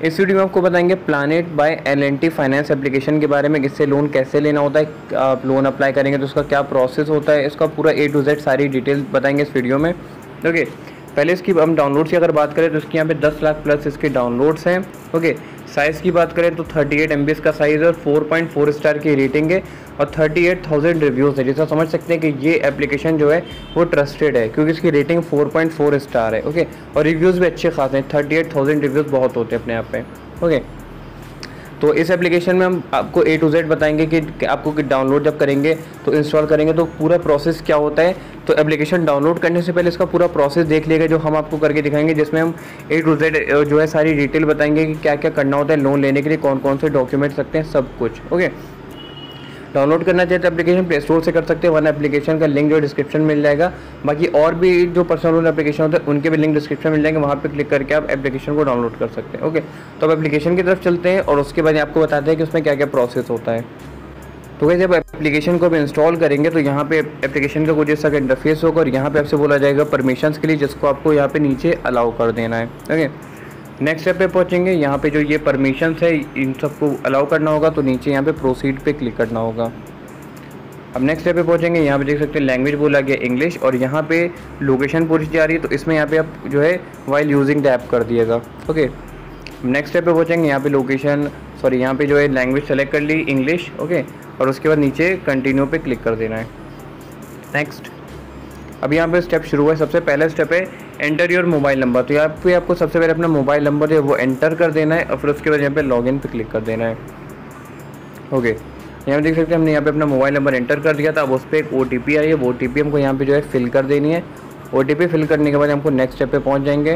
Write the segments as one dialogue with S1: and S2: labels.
S1: इस वीडियो में आपको बताएंगे planet bye L&T finance application के बारे में, इससे लोन कैसे लेना होता है, आप लोन अप्लाई करेंगे तो उसका क्या प्रोसेस होता है, इसका पूरा A to Z सारी डिटेल बताएंगे इस वीडियो में। ओके, पहले इसकी हम डाउनलोड्स की अगर बात करें तो इसकी यहाँ पे 10 लाख प्लस इसके डाउनलोड्स हैं। ओके, साइज़ की बात करें तो 38 MB का साइज़ और 4.4 स्टार की रेटिंग है और 38,000 रिव्यूज़ है, जिससे समझ सकते हैं कि ये एप्लीकेशन जो है वो ट्रस्टेड है क्योंकि इसकी रेटिंग 4.4 स्टार है। ओके, और रिव्यूज़ भी अच्छे खासे हैं, 38,000 रिव्यूज़ बहुत होते हैं अपने आप पे। ओके, तो इस एप्लीकेशन में हम आपको A to Z बताएंगे कि आपको डाउनलोड जब करेंगे तो इंस्टॉल करेंगे तो पूरा प्रोसेस क्या होता है। तो एप्लीकेशन डाउनलोड करने से पहले इसका पूरा प्रोसेस देख लिएगा जो हम आपको करके दिखाएंगे, जिसमें हम A to Z जो है सारी डिटेल बताएंगे कि क्या क्या करना होता है लोन लेने के लिए, कौन कौन से डॉक्यूमेंट्स लगते हैं, सब कुछ। ओके, डाउनलोड करना चाहिए तो एप्लीकेशन प्ले स्टोर से कर सकते हैं, वरना एप्लीकेशन का लिंक जो डिस्क्रिप्शन मिल जाएगा। बाकी और भी जो पर्सनल लोन एप्लीकेशन होते हैं उनके भी लिंक डिस्क्रिप्शन मिल जाएंगे, वहाँ पे क्लिक करके आप एप्लीकेशन को डाउनलोड कर सकते हैं। ओके, तो अब एप्लीकेशन की तरफ चलते हैं और उसके बाद आपको बताते हैं कि उसमें क्या क्या प्रोसेस होता है। तो वैसे जब एप्लीकेशन को आप इंस्टॉल करेंगे तो यहाँ पे एप्लीकेशन का कुछ ऐसा का इंटरफेस होगा और यहाँ पे आपसे बोला जाएगा परमिशंस के लिए, जिसको आपको यहाँ पे नीचे अलाउ कर देना है। ओके, नेक्स्ट स्टेप पे पहुँचेंगे, यहाँ पे जो ये परमिशंस है इन सबको अलाउ करना होगा, तो नीचे यहाँ पे प्रोसीड पे क्लिक करना होगा। अब नेक्स्ट स्टेप पे पहुँचेंगे, यहाँ पे देख सकते हैं लैंग्वेज बोला गया इंग्लिश और यहाँ पे लोकेशन पूछी जा रही है, तो इसमें यहाँ पे आप जो है वाइल यूजिंग द ऐप कर दिएगा। ओके, नेक्स्ट स्टेप पे पहुँचेंगे, यहाँ पे लोकेशन यहाँ पे जो है लैंग्वेज सेलेक्ट कर ली इंग्लिश। ओके, और उसके बाद नीचे कंटिन्यू पे क्लिक कर देना है। नेक्स्ट, अब यहाँ पे स्टेप शुरू है। सबसे पहला स्टेप है एंटर योर मोबाइल नंबर, तो यहाँ पे आपको सबसे पहले अपना मोबाइल नंबर जो है वो एंटर कर देना है और फिर उसके बाद यहाँ पे लॉगिन पे क्लिक कर देना है। ओके, यहाँ पे देख सकते हैं हमने यहाँ पे अपना मोबाइल नंबर एंटर कर दिया था। अब उस पर एक OTP आई है, वो OTP हमको यहाँ पे जो है फिल कर देनी है। OTP फिल करने के बाद हमको नेक्स्ट स्टेप पे पहुँच जाएंगे।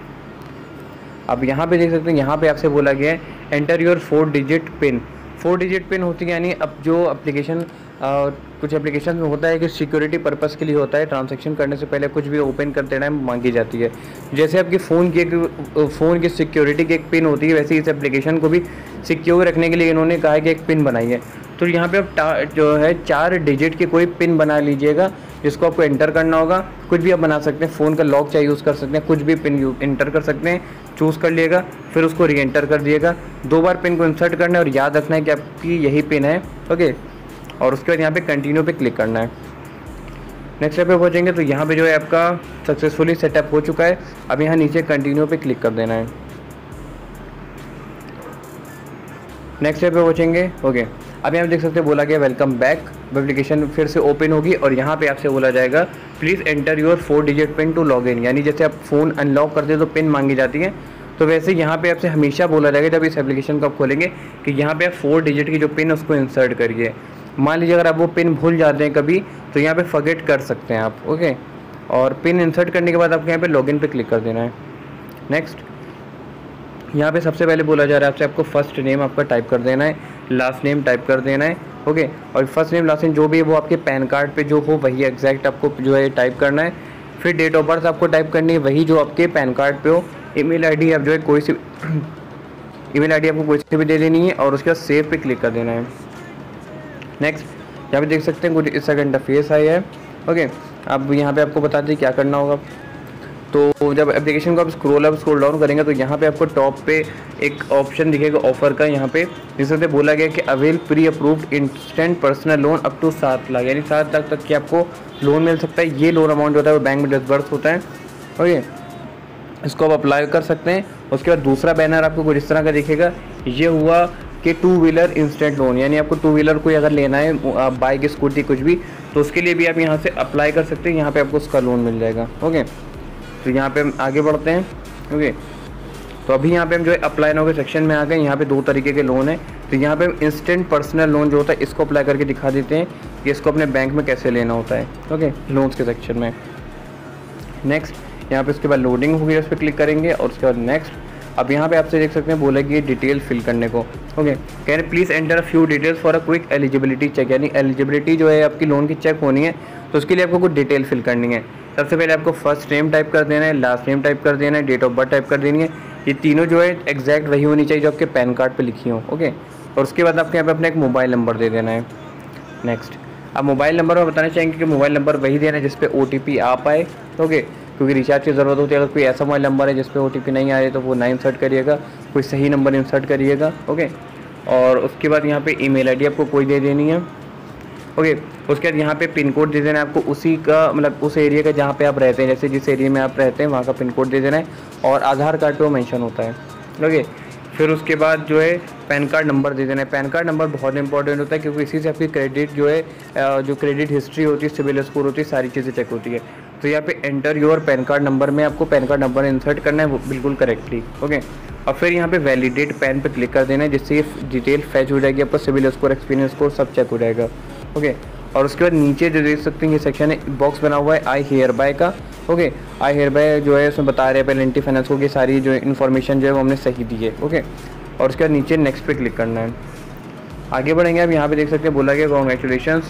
S1: अब यहाँ पे देख सकते हैं यहाँ पे आपसे बोला गया है enter your 4 digit pin. 4 digit pin होती है, यानी अब जो एप्लीकेशन कुछ एप्लीकेशन में होता है कि सिक्योरिटी पर्पस के लिए होता है, ट्रांजैक्शन करने से पहले कुछ भी ओपन करते टाइम मांगी जाती है। जैसे आपकी फ़ोन की सिक्योरिटी की एक पिन होती है, वैसे इस एप्लीकेशन को भी सिक्योर रखने के लिए इन्होंने कहा है कि एक पिन बनाई है। तो यहाँ पे आप जो है 4 डिजिट की कोई पिन बना लीजिएगा, जिसको आपको एंटर करना होगा। कुछ भी आप बना सकते हैं, फ़ोन का लॉक चाहिए यूज़ कर सकते हैं, कुछ भी पिन एंटर कर सकते हैं, चूज़ कर लिएगा, फिर उसको री एंटर कर दिएगा। 2 बार पिन को इंसर्ट करना है और याद रखना है कि आपकी यही पिन है। ओके, और उसके बाद यहाँ पे कंटिन्यू पे क्लिक करना है। नेक्स्ट स्टेप पे पहुँचेंगे तो यहाँ पे जो है आपका सक्सेसफुली सेटअप हो चुका है। अब यहाँ नीचे कंटिन्यू पे क्लिक कर देना है। नेक्स्ट स्टेप पे पहुँचेंगे। ओके, अब यहाँ देख सकते हैं बोला गया वेलकम बैक, एप्लीकेशन फिर से ओपन होगी और यहाँ पे आपसे बोला जाएगा please enter your 4 digit pin to log in, यानी जैसे आप फ़ोन अनलॉक करते हैं तो पिन मांगी जाती है, तो वैसे यहाँ पे आपसे हमेशा बोला जाएगा जब इस एप्लीकेशन को आप खोलेंगे कि यहाँ पे आप 4 डिजिट की जो पिन उसको इंसर्ट करिए। मान लीजिए अगर आप वो पिन भूल जाते हैं कभी तो यहाँ पे फॉरगेट कर सकते हैं आप। ओके, और पिन इंसर्ट करने के बाद आपको यहाँ पे लॉगिन पे क्लिक कर देना है। नेक्स्ट, यहाँ पे सबसे पहले बोला जा रहा है आपसे आपको फर्स्ट नेम आपका टाइप कर देना है, लास्ट नेम टाइप कर देना है। ओके, और फर्स्ट नेम लास्ट नेम जो भी है वो आपके पैन कार्ड पे जो हो वही एग्जैक्ट आपको जो है टाइप करना है। फिर डेट ऑफ बर्थ आपको टाइप करनी है वही जो आपके पैन कार्ड पे हो। ईमेल आईडी आप जो है कोई सी ईमेल आईडी आपको कोई सी भी दे देनी है और उसके बाद सेव पे क्लिक कर देना है। नेक्स्ट, यहाँ पे देख सकते हैं कुछ इस तरह का इंटरफेस आया है। ओके, अब यहाँ पे आपको बता दें क्या करना होगा। तो जब एप्लीकेशन को आप स्क्रॉल डाउन करेंगे तो यहाँ पे आपको टॉप पे एक ऑप्शन दिखेगा ऑफर का, यहाँ पे जिससे बोला गया कि avail pre approved instant personal loan up to 7 lakh, यानी 7 लाख तक की आपको लोन मिल सकता है। ये लोन अमाउंट होता है वो बैंक में डिसबर्स होता है। ओके, इसको आप अप्लाई कर सकते हैं। उसके बाद दूसरा बैनर आपको कुछ इस तरह का दिखेगा, ये हुआ कि 2 व्हीलर इंस्टेंट लोन, यानी आपको 2 व्हीलर कोई अगर लेना है, बाइक स्कूटी कुछ भी, तो उसके लिए भी आप यहाँ से अप्लाई कर सकते हैं, यहाँ पे आपको उसका लोन मिल जाएगा। ओके, तो यहाँ पे हम आगे बढ़ते हैं। ओके, तो अभी यहाँ पे हम जो है अप्लाई नाउ के सेक्शन में आ गए। यहाँ पे 2 तरीके के लोन है, तो यहाँ पे हम इंस्टेंट पर्सनल लोन जो होता है इसको अप्लाई करके दिखा देते हैं कि इसको अपने बैंक में कैसे लेना होता है। ओके, लोन्स के सेक्शन में। नेक्स्ट, यहाँ पे उसके बाद लोडिंग होगी, उस पर क्लिक करेंगे और उसके बाद नेक्स्ट। अब यहाँ पे आपसे देख सकते हैं बोलेगी डिटेल फिल करने को। ओके, कह रहे please enter a few details for a quick eligibility check, यानी एलिजिबिलिटी जो है आपकी लोन की चेक होनी है, तो उसके लिए आपको कुछ डिटेल फिल करनी है। सबसे पहले आपको फर्स्ट नेम टाइप कर देना है, लास्ट नेम टाइप कर देना है, डेट ऑफ बर्थ टाइप कर देनी है। ये तीनों जो है एग्जैक्ट वही होनी चाहिए जो आपके पैन कार्ड पे लिखी हो। ओके, और उसके बाद आपको यहाँ पे अपना एक मोबाइल नंबर दे देना है। नेक्स्ट, अब मोबाइल नंबर में बताना चाहेंगे कि मोबाइल नंबर वही देना है जिस पे OTP आ पाए। ओके, क्योंकि रिचार्ज की ज़रूरत होती है। अगर कोई ऐसा मोबाइल नंबर है जिस पे OTP नहीं आ रही तो वो ना इंसर्ट करिएगा, कोई सही नंबर इंसर्ट करिएगा। ओके, और उसके बाद यहाँ पे ईमेल आईडी आपको कोई दे देनी है। ओके, उसके बाद यहाँ पे पिन कोड दे देना है आपको, उसी का मतलब उस एरिया का जहाँ पे आप रहते हैं, जैसे जिस एरिया में आप रहते हैं वहाँ का पिन कोड दे देना है, और आधार कार्ड पे वो मेंशन होता है। ओके, फिर उसके बाद जो है पैन कार्ड नंबर दे देना है। पैन कार्ड नंबर बहुत इंपॉर्टेंट होता है, क्योंकि इसी से आपकी क्रेडिट जो है जो क्रेडिट हिस्ट्री होती है, सिविल स्कोर होती है, सारी चीज़ें चेक होती है। तो यहाँ पे enter your PAN card number में आपको पैन कार्ड नंबर इंसर्ट करना है, वो बिल्कुल करेक्टली। ओके, और फिर यहाँ पे वैलिडेट पैन पे क्लिक कर देना है, जिससे ये डिटेल फैच हो जाएगी, आपका सिविल स्कोर, एक्सपीरियंस स्कोर सब चेक हो जाएगा। ओके, और उसके बाद नीचे जो देख सकते हैं ये सेक्शन है, बॉक्स बना हुआ है आई हेयर बाय का। ओके, आई हेयर बाय जो है उसमें बता रहे हैं एल&टी फाइनेंस को कि सारी जो इन्फॉर्मेशन जो है वो हमने सही दी है। ओके, और उसके बाद नीचे नेक्स्ट पे क्लिक करना है। आगे बढ़ेंगे, आप यहाँ पे देख सकते हैं बोला गया congratulations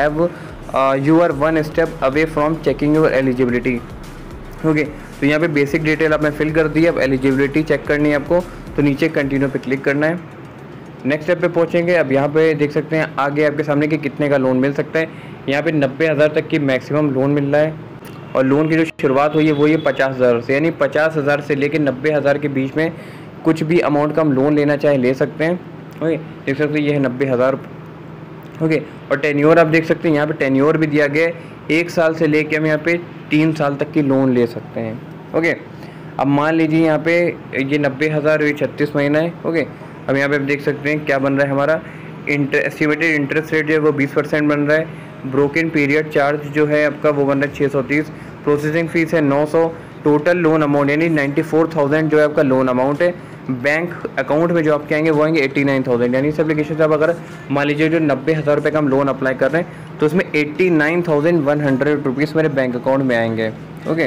S1: you are one step away from checking your eligibility. Okay, तो यहाँ पे बेसिक डिटेल आपने फिल कर दी है, अब एलिजिबिलिटी चेक करनी है आपको, तो नीचे कंटिन्यू पे क्लिक करना है। नेक्स्ट स्टेप पे पहुँचेंगे। अब यहाँ पे देख सकते हैं आगे आपके सामने कि कितने का लोन मिल सकता है। यहाँ पे 90,000 तक की मैक्सिमम लोन मिल रहा है, और लोन की जो शुरुआत हुई है वो ये 50,000 से, यानी 50,000 से लेकर 90,000 के बीच में कुछ भी अमाउंट का हम लोन लेना चाहे ले सकते हैं। ओके, देख सकते हैं ये है 90,000। ओके, और टेन्योर आप देख सकते हैं यहाँ पे टेन्योर भी दिया गया है, 1 साल से लेके हम यहाँ पे 3 साल तक की लोन ले सकते हैं। ओके, अब मान लीजिए यहाँ पे ये 90,000 ये 36 महीना है। ओके, अब यहाँ पे आप देख सकते हैं क्या बन रहा है हमारा एस्टिमेटेड इंटरेस्ट रेट जो है वो 20% बन रहा है। ब्रोकन पीरियड चार्ज जो है आपका वो बन रहा है 630, प्रोसेसिंग फीस है 900, टोटल लोन अमाउंट यानी 94,000 जो है आपका लोन अमाउंट है। बैंक अकाउंट में जो आपके आएंगे वो आएंगे 89,000, यानी इस एप्लीकेशन से आप अगर मान लीजिए जो 90,000 रुपये का हम लोन अप्लाई कर रहे हैं तो उसमें 89,100 रुपीज़ मेरे बैंक अकाउंट में आएंगे। ओके,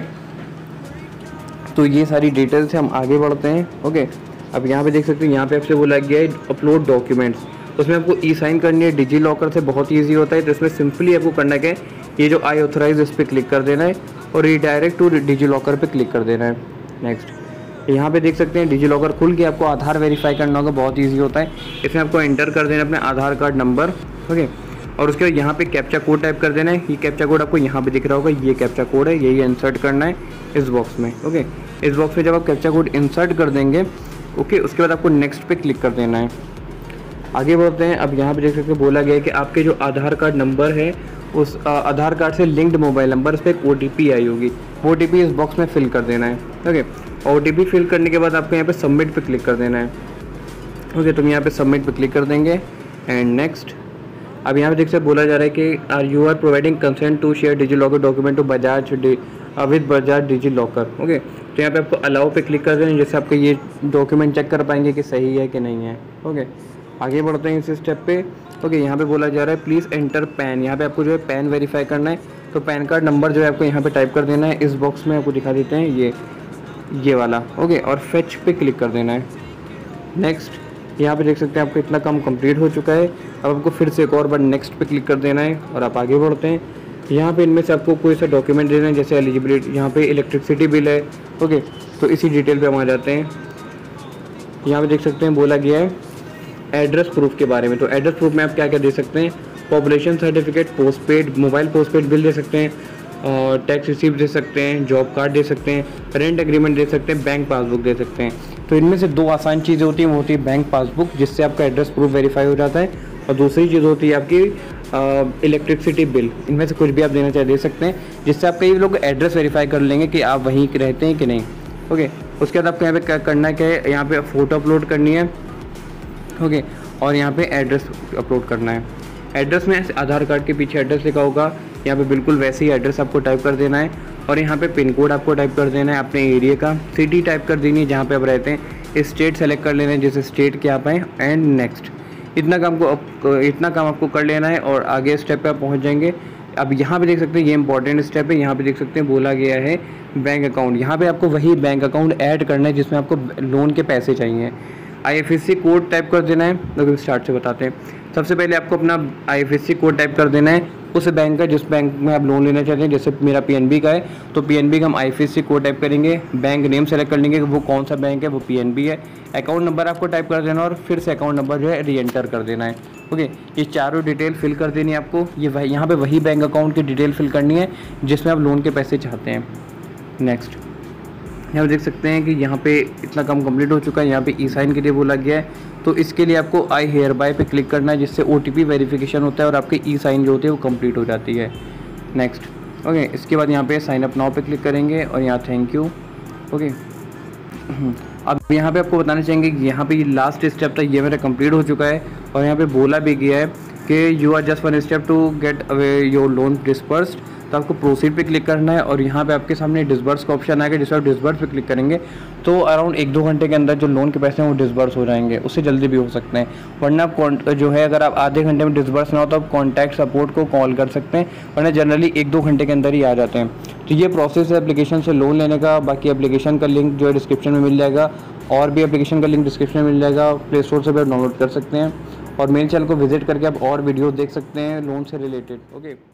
S1: तो ये सारी डिटेल्स से हम आगे बढ़ते हैं। ओके, अब यहाँ पे देख सकते हैं यहाँ पे आपसे बोला गया है अपलोड डॉक्यूमेंट्स, तो उसमें आपको ई साइन करनी है डिजी लॉकर से, बहुत ईजी होता है। तो इसमें सिंपली आपको करना क्या है, ये जो आई ऑथराइज इस पर क्लिक कर देना है और रीडायरेक्ट टू डिजी लॉकर पर क्लिक कर देना है। नेक्स्ट यहाँ पे देख सकते हैं डिजी लॉकर खुल के आपको आधार वेरीफाई करना होगा, बहुत ईजी होता है। इसमें आपको एंटर कर देना अपने आधार कार्ड नंबर। ओके, और उसके बाद यहाँ पे कैप्चा कोड टाइप कर देना है। ये कैप्चा कोड आपको यहाँ पे दिख रहा होगा, ये कैप्चा कोड है, यही इंसर्ट करना है इस बॉक्स में। ओके, इस बॉक्स में जब आप कैप्चा कोड इंसर्ट कर देंगे, ओके, उसके बाद आपको नेक्स्ट पे क्लिक कर देना है। आगे बढ़ते हैं। अब यहाँ पे देख सकते हैं बोला गया है कि आपके जो आधार कार्ड नंबर है उस आधार कार्ड से लिंक्ड मोबाइल नंबर, उस पर एक OTP आई होगी, वो OTP इस बॉक्स में फिल कर देना है। ओके, OTP फिल करने के बाद आपको यहाँ पे सबमिट पे क्लिक कर देना है। ओके, तो हम यहाँ पे सबमिट पे क्लिक कर देंगे एंड नेक्स्ट। अब यहाँ पे देख सकते बोला जा रहा है कि you are providing consent to share DigiLocker document to Bajaj with Bajaj DigiLocker. Okay, तो यहाँ पे आपको अलाउ पे क्लिक कर देना, जैसे आपके ये डॉक्यूमेंट चेक कर पाएंगे कि सही है कि नहीं है। ओके, आगे बढ़ते हैं इस स्टेप पे। ओके, यहाँ पे बोला जा रहा है प्लीज़ एंटर पैन, यहाँ पे आपको जो है पैन वेरीफाई करना है, तो पैन कार्ड नंबर जो है आपको यहाँ पे टाइप कर देना है। इस बॉक्स में आपको दिखा देते हैं ये वाला। ओके, और फेच पे क्लिक कर देना है। नेक्स्ट, यहाँ पे देख सकते हैं आपका इतना काम कंप्लीट हो चुका है। अब आपको फिर से एक और बार नेक्स्ट पे क्लिक कर देना है और आप आगे बढ़ते हैं। यहाँ पे इनमें से आपको कोई सा डॉक्यूमेंट देना है, जैसे एलिजिबिलिटी, यहाँ पे इलेक्ट्रिसिटी बिल है। ओके, तो इसी डिटेल पे हम आ जाते हैं। यहाँ पे देख सकते हैं बोला गया है एड्रेस प्रूफ के बारे में, तो एड्रेस प्रूफ में आप क्या क्या दे सकते हैं, population certificate, postpaid mobile postpaid bill दे सकते हैं, और टैक्स रिसीप्ट दे सकते हैं, जॉब कार्ड दे सकते हैं, रेंट एग्रीमेंट दे सकते हैं, बैंक पासबुक दे सकते हैं। तो इनमें से 2 आसान चीज़ें होती हैं, वो होती है बैंक पासबुक जिससे आपका एड्रेस प्रूफ वेरीफाई हो जाता है, और दूसरी चीज़ होती है आपकी इलेक्ट्रिसिटी बिल। इनमें से कुछ भी आप देना चाहे दे सकते हैं, जिससे आप कई लोग एड्रेस वेरीफाई कर लेंगे कि आप वहीं रहते हैं कि नहीं। ओके, उसके बाद आपको यहाँ पे क्या करना है, क्या है, यहाँ पे फ़ोटो अपलोड करनी है। ओके, और यहाँ पे एड्रेस अपलोड करना है। एड्रेस में आधार कार्ड के पीछे एड्रेस लिखा होगा, यहाँ पे बिल्कुल वैसे ही एड्रेस आपको टाइप कर देना है, और यहाँ पे पिन कोड आपको टाइप कर देना है अपने एरिया का, सिटी टाइप कर देनी है जहाँ पे आप रहते हैं, स्टेट सेलेक्ट कर लेना है जिस स्टेट के आप हैं, एंड नेक्स्ट। इतना काम आपको कर लेना है और आगे स्टेप पे आप पहुँच जाएंगे। अब यहाँ पे देख सकते हैं ये इंपॉर्टेंट स्टेप है, यहाँ पे देख सकते हैं बोला गया है बैंक अकाउंट। यहाँ पे आपको वही बैंक अकाउंट ऐड करना है जिसमें आपको लोन के पैसे चाहिए। IFSC कोड टाइप कर देना है। तो स्टार्ट से बताते हैं। सबसे पहले आपको अपना IFSC कोड टाइप कर देना है उस बैंक का जिस बैंक में आप लोन लेना चाहते हैं। जैसे मेरा PNB का है तो PNB का हम IFSC कोड टाइप करेंगे। बैंक नेम सेलेक्ट कर लेंगे वो कौन सा बैंक है, वो PNB है। अकाउंट नंबर आपको टाइप कर देना और फिर से अकाउंट नंबर जो है री एंटर कर देना है। ओके, ये चारों डिटेल फिल कर देनी है आपको। ये यहाँ पे वही बैंक अकाउंट की डिटेल फिल करनी है जिसमें आप लोन के पैसे चाहते हैं। नेक्स्ट यहाँ पे देख सकते हैं कि यहाँ पे इतना काम कंप्लीट हो चुका है। यहाँ पे ई साइन के लिए बोला गया है, तो इसके लिए आपको आई हेयर बाय पे क्लिक करना है, जिससे OTP वेरिफिकेशन होता है और आपके ई साइन जो होती है वो कंप्लीट हो जाती है। नेक्स्ट ओके, इसके बाद यहाँ पे साइन अप नाउ पे क्लिक करेंगे और यहाँ थैंक यू। ओके, अब यहाँ पे आपको बताना चाहेंगे कि यहाँ पे ये लास्ट स्टेप था, ये मेरा कंप्लीट हो चुका है और यहाँ पे बोला भी गया है कि you are just one step to get away your loan disbursed. तो आपको प्रोसीड पे क्लिक करना है और यहाँ पे आपके सामने डिसबर्स का ऑप्शन आएगा, जिससे आप डिसबर्स पे क्लिक करेंगे तो अराउंड 1-2 घंटे के अंदर जो लोन के पैसे हैं वो डिसबर्स हो जाएंगे। उससे जल्दी भी हो सकते हैं, वरना आप जो है अगर आप आधे घंटे में डिसबर्स ना हो तो आप कॉन्टैक्ट सपोर्ट को कॉल कर सकते हैं, वरना जनरली 1-2 घंटे के अंदर ही आ जाते हैं। तो ये प्रोसेस है एप्लीकेशन से लोन लेने का। बाकी एप्लीकेशन का लिंक जो है डिस्क्रिप्शन में मिल जाएगा, और भी एप्लीकेशन का लिंक डिस्क्रिप्शन में मिल जाएगा। प्ले स्टोर से भी आप डाउनलोड कर सकते हैं और मेरे चैनल को विजिट करके आप और वीडियो देख सकते हैं लोन से रिलेटेड। ओके।